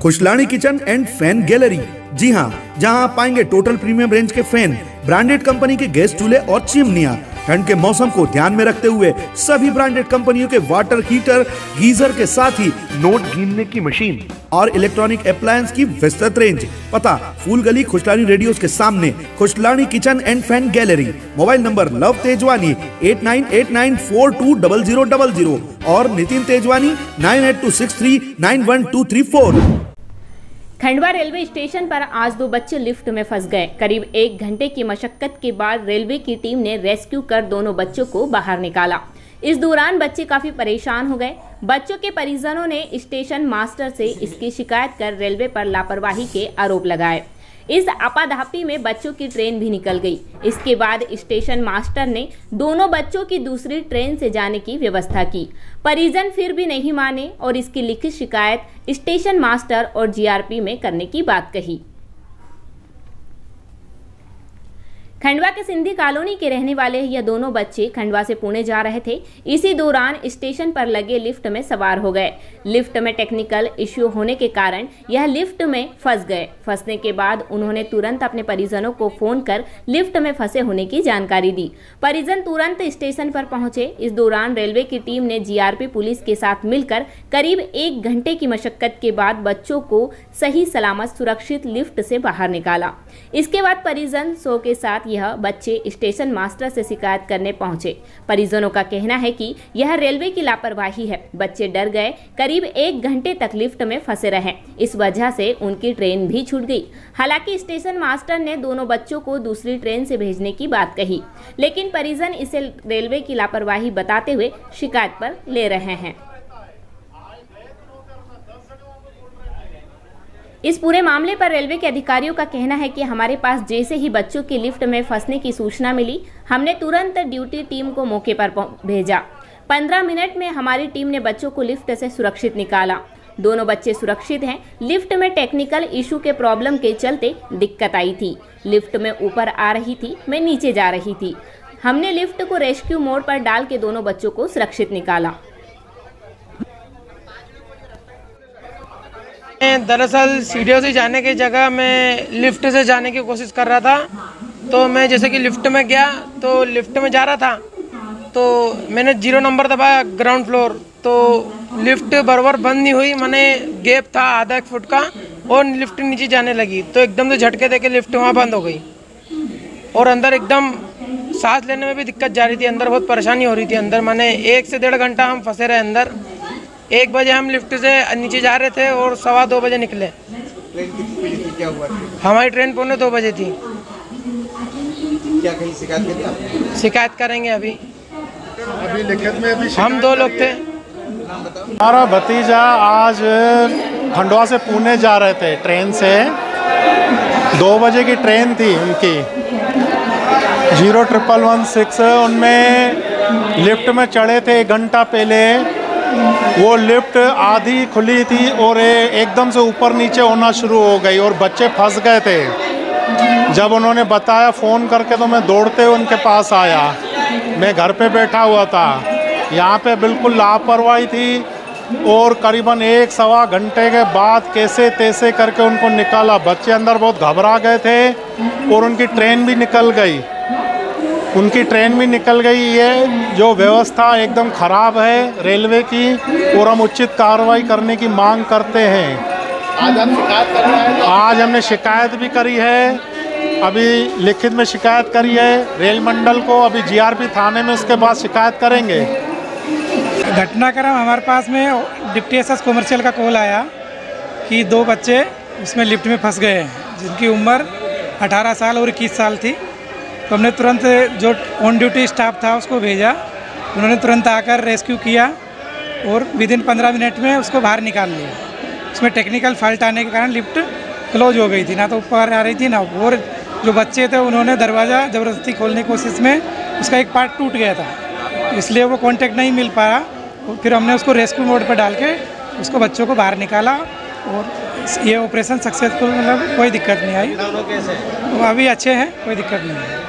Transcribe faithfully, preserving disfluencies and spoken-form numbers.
Khushlani kitchen and fan gallery. जी हाँ, जहाँ आप पाएंगे टोटल प्रीमियम रेंज के फैन, ब्रांडेड कंपनी के गैस चूल्हे और चिमनियाँ। ठंड के मौसम को ध्यान में रखते हुए सभी ब्रांडेड कंपनियों के वाटर हीटर, गीजर के साथ ही नोट गिनने की मशीन और इलेक्ट्रॉनिक अप्लायंस की विस्तृत रेंज। पता फूल गली खुशलानी रेडियोस के सामने, Khushlani kitchen and fan gallery. Mobile number Lav Tejwani eight nine eight nine four two double zero double zero और Nitin Tejwani nine eight two six three nine one two three four. Khandwa railway station पर आज दो बच्चे लिफ्ट में फंस गए। करीब एक घंटे की मशक्कत के बाद रेलवे की टीम ने रेस्क्यू कर दोनों बच्चों को बाहर निकाला। इस दौरान बच्चे काफी परेशान हो गए। बच्चों के परिजनों ने स्टेशन मास्टर से इसकी शिकायत कर रेलवे पर लापरवाही के आरोप लगाए। इस आपाधापी में बच्चों की ट्रेन भी निकल गई। इसके बाद स्टेशन मास्टर ने दोनों बच्चों की दूसरी ट्रेन से जाने की व्यवस्था की। परिजन फिर भी नहीं माने और इसकी लिखित शिकायत स्टेशन मास्टर और जीआरपी में करने की बात कही। खंडवा के सिंधी कॉलोनी के रहने वाले यह दोनों बच्चे खंडवा से पुणे जा रहे थे। इसी दौरान स्टेशन पर लगे लिफ्ट में सवार हो गए। लिफ्ट में टेक्निकल इश्यू होने के कारण यह लिफ्ट में फंस गए। फंसने के बाद उन्होंने तुरंत अपने परिजनों को फोन कर लिफ्ट में फंसे होने की जानकारी दी। परिजन तुरंत स्टेशन पर पहुंचे। इस दौरान रेलवे की टीम ने जीआरपी पुलिस के साथ मिलकर करीब एक घंटे की मशक्कत के बाद बच्चों को सही सलामत सुरक्षित लिफ्ट से बाहर निकाला। इसके बाद परिजन शो के साथ यह बच्चे स्टेशन मास्टर से शिकायत करने पहुंचे। परिजनों का कहना है कि यह रेलवे की लापरवाही है। बच्चे डर गए। करीब एक घंटे तक लिफ्ट में फंसे रहे। इस वजह से उनकी ट्रेन भी छूट गई। हालांकि स्टेशन मास्टर ने दोनों बच्चों को दूसरी ट्रेन से भेजने की बात कही, लेकिन परिजन इसे रेलवे की लापरवाही बताते हुए शिकायत पर ले रहे हैं। इस पूरे मामले पर रेलवे के अधिकारियों का कहना है कि हमारे पास जैसे ही बच्चों की लिफ्ट में फंसने की सूचना मिली, हमने तुरंत ड्यूटी टीम को मौके पर भेजा। पंद्रह मिनट में हमारी टीम ने बच्चों को लिफ्ट से सुरक्षित निकाला। दोनों बच्चे सुरक्षित हैं। लिफ्ट में टेक्निकल इशू के प्रॉब्लम के चलते दिक्कत आई थी। लिफ्ट में ऊपर आ रही थी, मैं नीचे जा रही थी। हमने लिफ्ट को रेस्क्यू मोड पर डाल के दोनों बच्चों को सुरक्षित निकाला। दरअसल सीढ़ियों से जाने की जगह मैं लिफ्ट से जाने की कोशिश कर रहा था। तो मैं जैसे कि लिफ्ट में गया तो लिफ्ट में जा रहा था तो मैंने जीरो नंबर दबाया, ग्राउंड फ्लोर। तो लिफ्ट बराबर बंद नहीं हुई। मैंने गैप था आधा एक फुट का और लिफ्ट नीचे जाने लगी तो एकदम से झटके देके लिफ्ट वहाँ बंद हो गई और अंदर एकदम सांस लेने में भी दिक्कत जा रही थी। अंदर बहुत परेशानी हो रही थी। अंदर मैंने एक से डेढ़ घंटा हम फंसे रहे अंदर। एक बजे हम लिफ्ट से नीचे जा रहे थे और सवा दो बजे निकले। ट्रेन कितनी बजे थी, क्या हुआ? हमारी ट्रेन पौने दो बजे थी। क्या कहीं शिकायत करी आपने? शिकायत करेंगे अभी। अभी लिखित में अभी हम दो लोग थे। हमारा भतीजा आज खंडवा से पुणे जा रहे थे ट्रेन से। दो बजे की ट्रेन थी उनकी, जीरो ट्रिपल वन सिक्स। उनमें लिफ्ट में चढ़े थे एक घंटा पहले। वो लिफ्ट आधी खुली थी और एकदम से ऊपर नीचे होना शुरू हो गई और बच्चे फंस गए थे। जब उन्होंने बताया फ़ोन करके तो मैं दौड़ते हुए उनके पास आया। मैं घर पे बैठा हुआ था। यहाँ पे बिल्कुल लापरवाही थी और करीबन एक सवा घंटे के बाद कैसे तैसे करके उनको निकाला। बच्चे अंदर बहुत घबरा गए थे और उनकी ट्रेन भी निकल गई उनकी ट्रेन भी निकल गई। ये जो व्यवस्था एकदम ख़राब है रेलवे की और हम उचित कार्रवाई करने की मांग करते हैं। आज आप शिकायत कर रहे हैं? आज हमने शिकायत भी करी है, अभी लिखित में शिकायत करी है रेल मंडल को। अभी जीआरपी थाने में उसके बाद शिकायत करेंगे। घटनाक्रम हमारे पास में डिप्टी एस एस कॉमर्शियल का कॉल आया कि दो बच्चे उसमें लिफ्ट में फंस गए हैं जिनकी उम्र अठारह साल और इक्कीस साल थी। तो हमने तुरंत जो ऑन ड्यूटी स्टाफ था उसको भेजा। उन्होंने तुरंत आकर रेस्क्यू किया और विद इन पंद्रह मिनट में उसको बाहर निकाल लिया। उसमें टेक्निकल फॉल्ट आने के कारण लिफ्ट क्लोज हो गई थी, ना तो ऊपर आ रही थी ना। और जो बच्चे थे उन्होंने दरवाज़ा ज़बरदस्ती खोलने की कोशिश में उसका एक पार्ट टूट गया था, इसलिए वो कांटेक्ट नहीं मिल पाया। फिर हमने उसको रेस्क्यू मोड पर डाल के उसको बच्चों को बाहर निकाला और ये ऑपरेशन सक्सेसफुल, मतलब कोई दिक्कत नहीं आई। वो अभी अच्छे हैं, कोई दिक्कत नहीं है।